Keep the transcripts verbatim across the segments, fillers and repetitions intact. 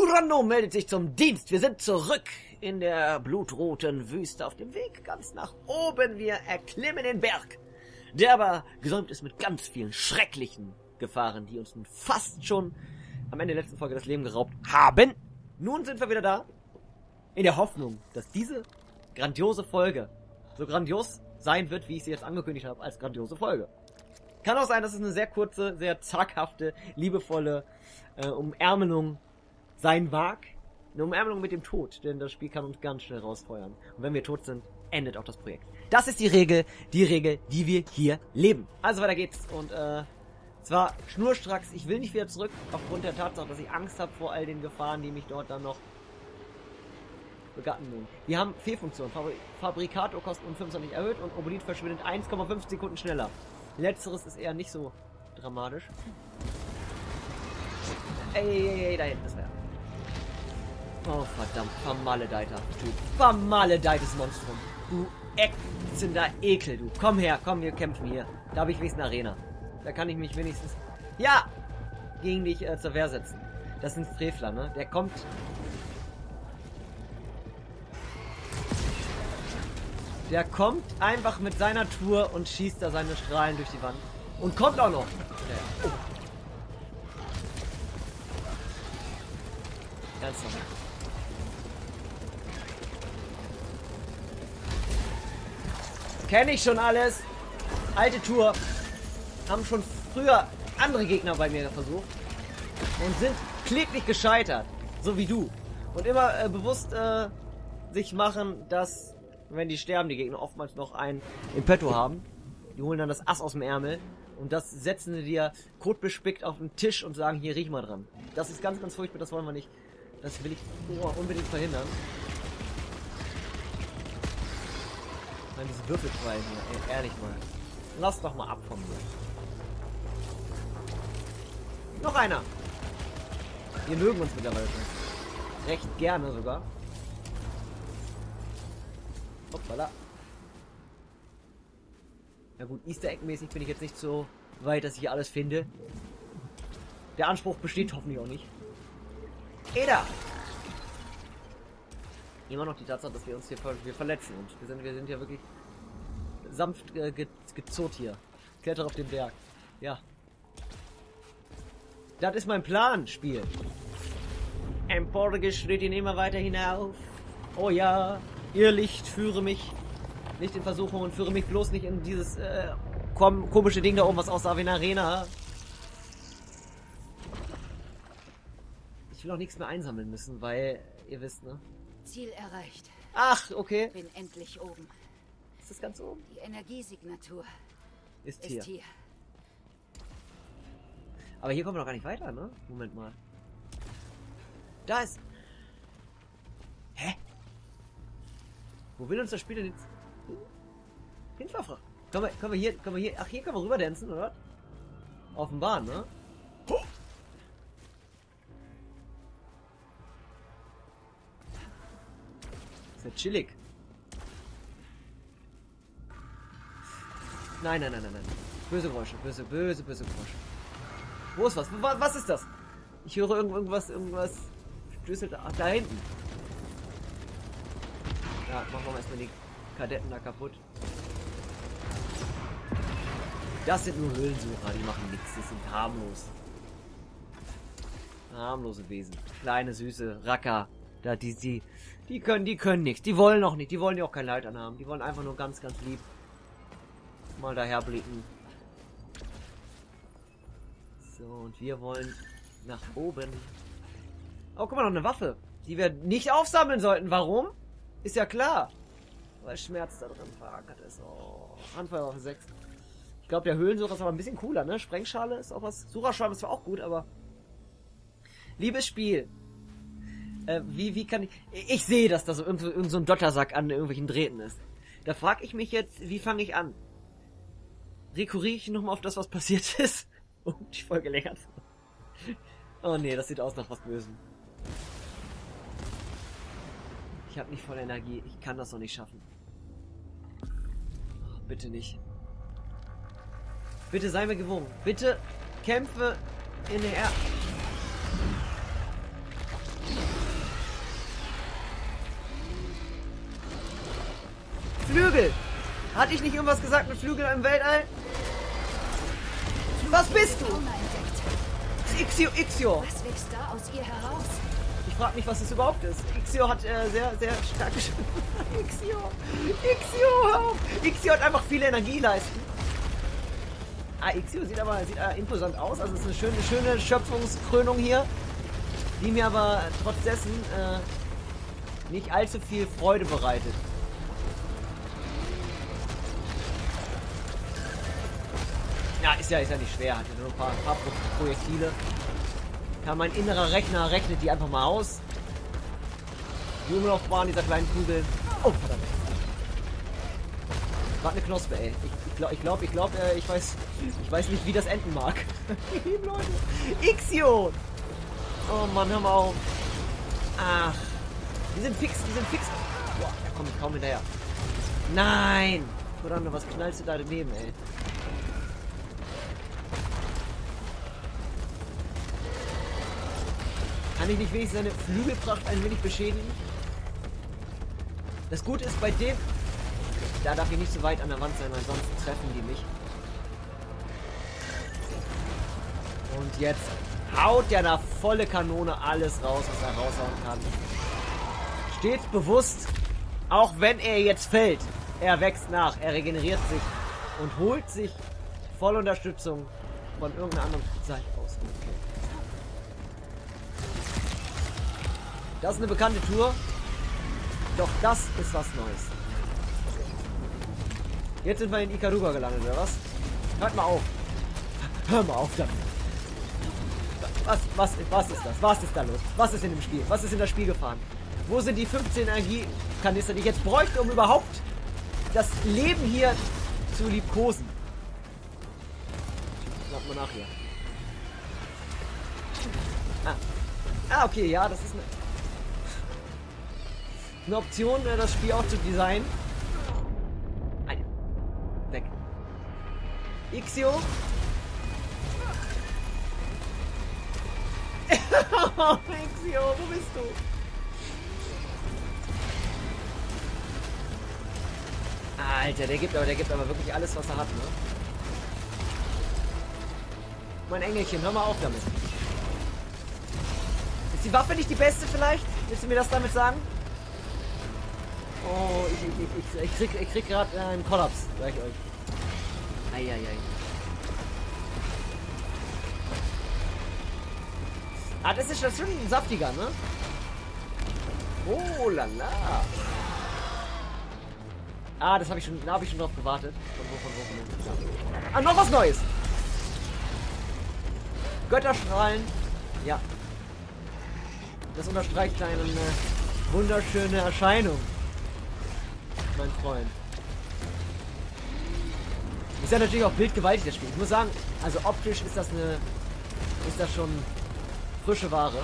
Cyrano meldet sich zum Dienst. Wir sind zurück in der blutroten Wüste auf dem Weg ganz nach oben. Wir erklimmen den Berg, der aber gesäumt ist mit ganz vielen schrecklichen Gefahren, die uns nun fast schon am Ende der letzten Folge das Leben geraubt haben. Nun sind wir wieder da, in der Hoffnung, dass diese grandiose Folge so grandios sein wird, wie ich sie jetzt angekündigt habe, als grandiose Folge. Kann auch sein, dass es eine sehr kurze, sehr zaghafte, liebevolle äh, Umärmelung sein mag. Eine Umärmelung mit dem Tod, denn das Spiel kann uns ganz schnell rausfeuern. Und wenn wir tot sind, endet auch das Projekt. Das ist die Regel, die Regel, die wir hier leben. Also weiter geht's. Und äh, zwar schnurstracks, ich will nicht wieder zurück, aufgrund der Tatsache, dass ich Angst habe vor all den Gefahren, die mich dort dann noch begatten nun. Wir haben Fehlfunktion. Fabri Fabrikator kostet um fünfundzwanzig erhöht und Obolit verschwindet eins Komma fünf Sekunden schneller. Letzteres ist eher nicht so dramatisch. Ey, ey, ey, da hinten ist er. Oh, verdammt, vermaledeiter Typ. Vermaledeites Monstrum. Du ätzender Ekel, du. Komm her, komm, wir kämpfen hier. Da habe ich wenigstens eine Arena. Da kann ich mich wenigstens, ja, gegen dich äh, zur Wehr setzen. Das sind Frevler, ne? Der kommt... Der kommt einfach mit seiner Tour und schießt da seine Strahlen durch die Wand. Und kommt auch noch. Ja. Oh. Ernsthaft. Kenne ich schon alles. Alte Tour. Haben schon früher andere Gegner bei mir versucht. Und sind kläglich gescheitert. So wie du. Und immer äh, bewusst äh, sich machen, dass... wenn die sterben, die Gegner oftmals noch einen im Petto haben. Die holen dann das Ass aus dem Ärmel und das setzen sie dir kotbespickt auf den Tisch und sagen, hier, riech mal dran. Das ist ganz, ganz furchtbar, das wollen wir nicht. Das will ich oh, unbedingt verhindern. Nein, diese Würfelquallen hier, ey, ehrlich mal. Lass doch mal ab von mir. Noch einer! Wir mögen uns mittlerweile schon. Recht gerne sogar. Hoppala. Na gut, Easter Egg-mäßig bin ich jetzt nicht so weit, dass ich hier alles finde. Der Anspruch besteht hoffentlich auch nicht. Eda! Immer noch die Tatsache, dass wir uns hier ver wir verletzen. Und wir sind, wir sind ja wirklich sanft äh, ge gezurrt hier. Kletter auf den Berg. Ja. Das ist mein Plan, Spiel. Empore schritt ihn immer weiter hinauf. Oh ja. Ihr Licht, führe mich nicht in Versuchung und führe mich bloß nicht in dieses äh, kom komische Ding da oben, was aussah wie eine Arena. Ich will auch nichts mehr einsammeln müssen, weil, ihr wisst, ne? Ziel erreicht. Ach, okay. Bin endlich oben. Ist das ganz oben? Die Energiesignatur ist, ist hier. hier. Aber hier kommen wir noch gar nicht weiter, ne? Moment mal. Da ist... Hä? Wo will uns das Spiel denn jetzt hinverfragen? Können wir, können wir hier, können wir hier, ach hier können wir rüber dancen, oder? Offenbar, ne? Ist ja chillig. Nein, nein, nein, nein, nein. Böse Geräusche, böse, böse, böse Geräusche. Wo ist was? Was, was ist das? Ich höre irgendwas, irgendwas stößelt. Ach, da hinten. Ja, machen wir mal erstmal die Kadetten da kaputt. Das sind nur Höhlensucher, die machen nichts, die sind harmlos. Harmlose Wesen. Kleine, süße Racker. Da, die, die, die können, die können nichts. Die wollen auch nicht, die wollen ja auch kein Leid anhaben. Die wollen einfach nur ganz, ganz lieb mal daher blicken. So, und wir wollen nach oben. Oh, guck mal, noch eine Waffe, die wir nicht aufsammeln sollten. Warum? Ist ja klar. Weil Schmerz da drin verankert ist. Oh, Handfeuerwaffe sechs. Ich glaube, der Höhlensucher ist aber ein bisschen cooler, ne? Sprengschale ist auch was. Sucherschwamm ist zwar auch gut, aber... Liebes Spiel. Äh, wie, wie kann ich... Ich sehe, dass da so irgend, irgend so ein Dottersack an irgendwelchen Drähten ist. Da frage ich mich jetzt, wie fange ich an? Rekurriere ich nochmal auf das, was passiert ist? Um die Folge länger zu machen. Oh nee, das sieht aus nach was Bösem. Ich habe nicht voll Energie. Ich kann das noch nicht schaffen. Oh, bitte nicht. Bitte sei mir gewogen. Bitte kämpfe in der... Er Flügel. Hatte ich nicht irgendwas gesagt mit Flügel im Weltall? Was bist du? Fauna entdeckt. Ixio, Ixio. Was wächst da aus ihr heraus? Ich frage mich, was es überhaupt ist. Ixio hat äh, sehr, sehr starke Sch Ixio. Ixio, hör auf. Ixio hat einfach viele Energieleisten. Ah, Ixio sieht aber sieht, äh, imposant aus. Also es ist eine schöne, schöne Schöpfungskrönung hier. Die mir aber trotz dessen äh, nicht allzu viel Freude bereitet. Ja, ist ja, ist ja nicht schwer. Hat ja nur ein paar, ein paar Pro Projektile. Ja, mein innerer Rechner rechnet die einfach mal aus. Die Umlaufbahn dieser kleinen Kugeln. Oh, verdammt. War eine Knospe, ey. Ich glaube, ich glaube, ich, glaub, äh, ich weiß, ich weiß nicht, wie das enden mag. Leute. Ixio! Oh Mann, hör mal auf. Ach. Die sind fix, die sind fix. Boah, da komme ich kaum hinterher. Nein! Verdammt, was knallst du da daneben, ey? Kann ich nicht wenigstens seine Flügelpracht ein wenig beschädigen? Das Gute ist bei dem... Da darf ich nicht so weit an der Wand sein, weil sonst treffen die mich. Und jetzt haut der da volle Kanone alles raus, was er raushauen kann. Steht bewusst, auch wenn er jetzt fällt, er wächst nach, er regeneriert sich und holt sich volle Unterstützung von irgendeiner anderen Seite aus. Okay. Das ist eine bekannte Tour. Doch das ist was Neues. Jetzt sind wir in Ikaruga gelandet, oder was? Hört mal auf. Hör mal auf damit. Was, was, was ist das? Was ist da los? Was ist in dem Spiel? Was ist in das Spiel gefahren? Wo sind die fünfzehn Energiekanister, die ich jetzt bräuchte, um überhaupt das Leben hier zu liebkosen? Schaut mal nach hier. Ah. Ah, okay, ja, das ist eine... Eine Option, das Spiel auch zu designen. Ein. Weg. Ixio. Ixio, wo bist du? Alter, der gibt aber, der gibt aber wirklich alles, was er hat, ne? Mein Engelchen, hör mal auf damit. Ist die Waffe nicht die beste vielleicht? Willst du mir das damit sagen? Oh, ich, ich, ich, ich krieg, ich krieg gerade äh, einen Kollaps, sag ich euch. Eieiei. Ah, das ist schon ein saftiger, ne? Oh lala. Ah, das habe ich schon, da habe ich schon drauf gewartet. Von wo, von wo, von wo. Ja. Ah, noch was Neues. Götterstrahlen. Ja. Das unterstreicht eine äh, wunderschöne Erscheinung. Mein Freund. Ist ja natürlich auch bildgewaltig, das Spiel. Ich muss sagen, also optisch ist das eine, ist das schon frische Ware.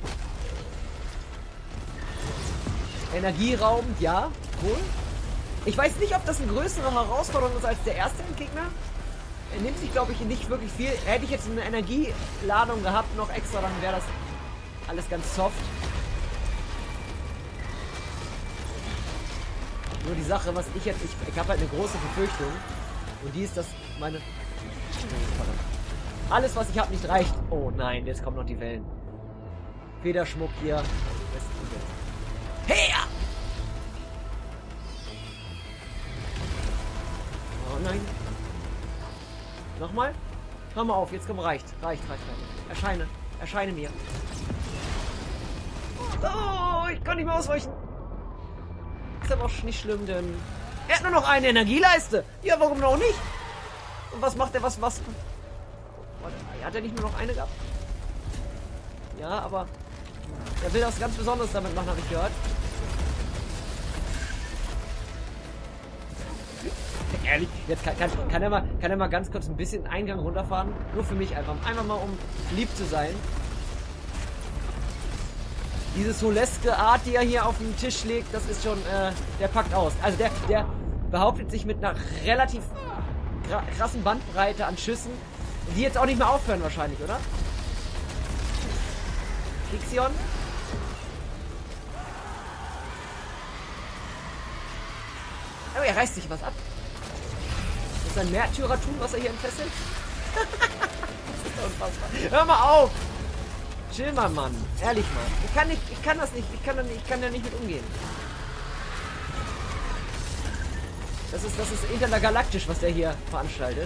Energieraubend, ja, cool. Ich weiß nicht, ob das eine größere Herausforderung ist als der erste Gegner. Er nimmt sich, glaube ich, nicht wirklich viel. Hätte ich jetzt eine Energieladung gehabt, noch extra, dann wäre das alles ganz soft. Nur die Sache, was ich jetzt... Ich, ich habe halt eine große Befürchtung. Und die ist, dass meine... Alles, was ich habe, nicht reicht. Oh nein, jetzt kommen noch die Wellen. Federschmuck hier. Her! Oh nein. Nochmal? Hör mal auf, jetzt komm, reicht. Reicht, reicht, reicht. Erscheine. Erscheine mir. Oh, ich kann nicht mehr ausweichen. Ist aber auch nicht schlimm, denn er hat nur noch eine Energieleiste. Ja, warum noch nicht? Und was macht er? Was, was? Warte, hat er nicht nur noch eine gehabt? Ja, aber er will was ganz Besonderes damit machen, habe ich gehört. Ehrlich, jetzt kann, kann, kann, er mal, kann er mal ganz kurz ein bisschen Eingang runterfahren? Nur für mich einfach. Einfach mal, um lieb zu sein. Diese soleske Art, die er hier auf den Tisch legt, das ist schon, äh, der packt aus. Also der, der behauptet sich mit einer relativ krassen Bandbreite an Schüssen, die jetzt auch nicht mehr aufhören wahrscheinlich, oder? Ixion? Oh, er reißt sich was ab. Das ist ein Märtyrertum, was er hier entfesselt. Das ist unfassbar. Hör mal auf! Chill mal, Mann. Ehrlich mal. Ich kann nicht, ich kann das nicht, ich kann da nicht, ich kann da nicht mit umgehen. Das ist, das ist intergalaktisch, was der hier veranstaltet.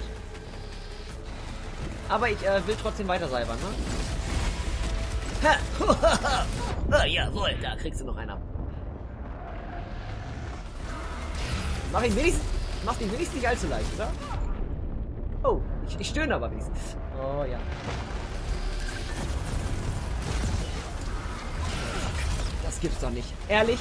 Aber ich äh, will trotzdem weiter seibern, ne? Ha! Jawohl, da kriegst du noch einen ab. Mach ihn wenigstens, mach ihn wenigstens nicht allzu leicht, oder? Oh, ich, ich stöhne aber wenigstens. Oh ja. Das gibt's doch nicht. Ehrlich?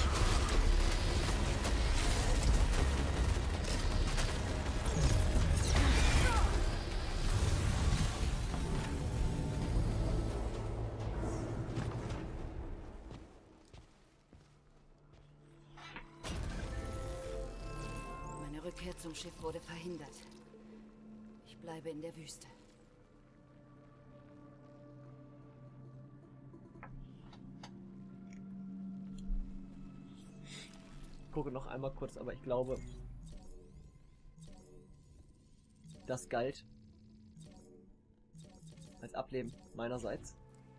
Meine Rückkehr zum Schiff wurde verhindert. Ich bleibe in der Wüste. Ich gucke noch einmal kurz, aber ich glaube, das galt als Ableben meinerseits.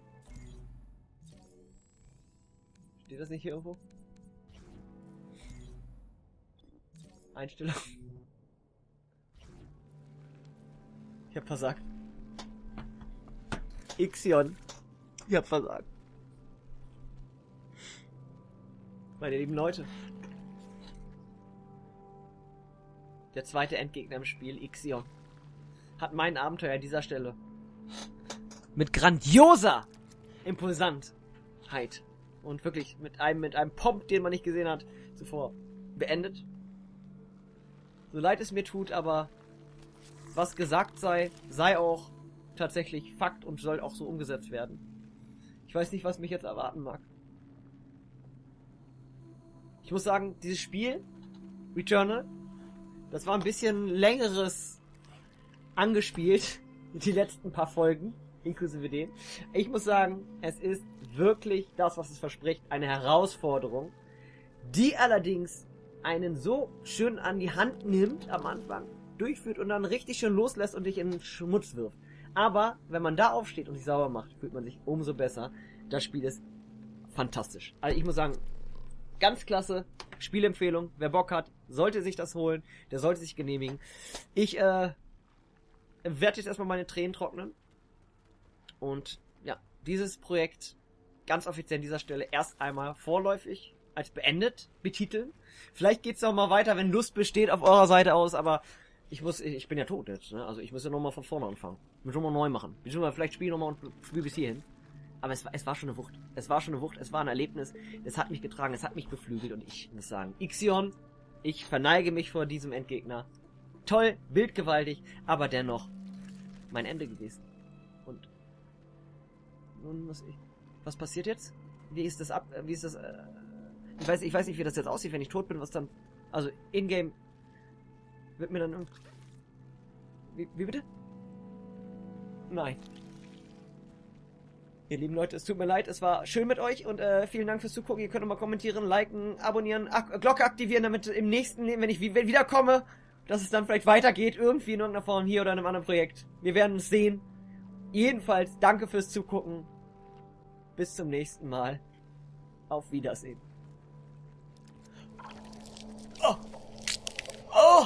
Steht das nicht hier irgendwo? Einstellung. Ich hab versagt. Ixion. Ich hab versagt. Meine lieben Leute. Der zweite Endgegner im Spiel, Ixion, hat mein Abenteuer an dieser Stelle mit grandioser Impulsantheit und wirklich mit einem, mit einem Pomp, den man nicht gesehen hat, zuvor beendet. So leid es mir tut, aber was gesagt sei, sei auch tatsächlich Fakt und soll auch so umgesetzt werden. Ich weiß nicht, was mich jetzt erwarten mag. Ich muss sagen, dieses Spiel, Returnal, das war ein bisschen längeres angespielt, die letzten paar Folgen, inklusive den. Ich muss sagen, es ist wirklich das, was es verspricht, eine Herausforderung, die allerdings einen so schön an die Hand nimmt am Anfang, durchführt und dann richtig schön loslässt und dich in den Schmutz wirft. Aber wenn man da aufsteht und sich sauber macht, fühlt man sich umso besser. Das Spiel ist fantastisch. Also ich muss sagen, ganz klasse Spielempfehlung. Wer Bock hat, sollte sich das holen. Der sollte sich genehmigen. Ich äh, werde jetzt erstmal meine Tränen trocknen. Und ja, dieses Projekt ganz offiziell an dieser Stelle erst einmal vorläufig als beendet betiteln. Vielleicht geht's auch mal weiter, wenn Lust besteht auf eurer Seite aus, aber ich muss, ich bin ja tot jetzt, ne? Also ich muss ja nochmal von vorne anfangen. Ich muss nochmal neu machen. Beziehungsweise vielleicht spiele ich nochmal und spiele bis hierhin. Aber es war, es war schon eine Wucht. Es war schon eine Wucht, es war ein Erlebnis. Es hat mich getragen, es hat mich beflügelt und ich muss sagen, Ixion, ich verneige mich vor diesem Endgegner. Toll, bildgewaltig, aber dennoch mein Ende gewesen. Und nun muss ich... Was passiert jetzt? Wie ist das ab... Wie ist das... Äh, ich weiß, ich weiß nicht, wie das jetzt aussieht, wenn ich tot bin, was dann... Also, in-game... Wird mir dann... Wie, wie bitte? Nein. Ihr lieben Leute, es tut mir leid, es war schön mit euch und äh, vielen Dank fürs Zugucken. Ihr könnt nochmal kommentieren, liken, abonnieren, ak Glocke aktivieren, damit im nächsten, wenn ich wiederkomme, dass es dann vielleicht weitergeht, irgendwie in irgendeiner Form hier oder in einem anderen Projekt. Wir werden es sehen. Jedenfalls, danke fürs Zugucken. Bis zum nächsten Mal. Auf Wiedersehen. Oh! Oh!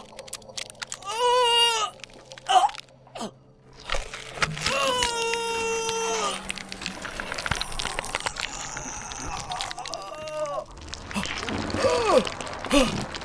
Oh!